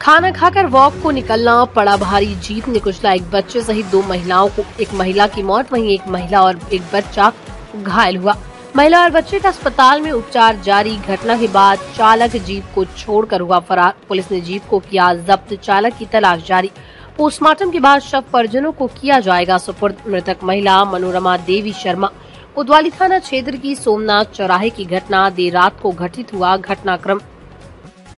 खाना खाकर वॉक को निकलना पड़ा भारी। जीप ने कुचला एक बच्चे सहित 2 महिलाओं को। एक महिला की मौत, वहीं एक महिला और एक बच्चा घायल हुआ। महिला और बच्चे का अस्पताल में उपचार जारी। घटना के बाद चालक जीप को छोड़कर हुआ फरार। पुलिस ने जीप को किया जब्त। चालक की तलाश जारी। पोस्टमार्टम के बाद शव परिजनों को किया जाएगा सुपुर्द। मृतक महिला मनोरमा देवी शर्मा। कोतवाली थाना क्षेत्र की सोमनाथ चौराहे की घटना देर रात को घटित हुआ। घटनाक्रम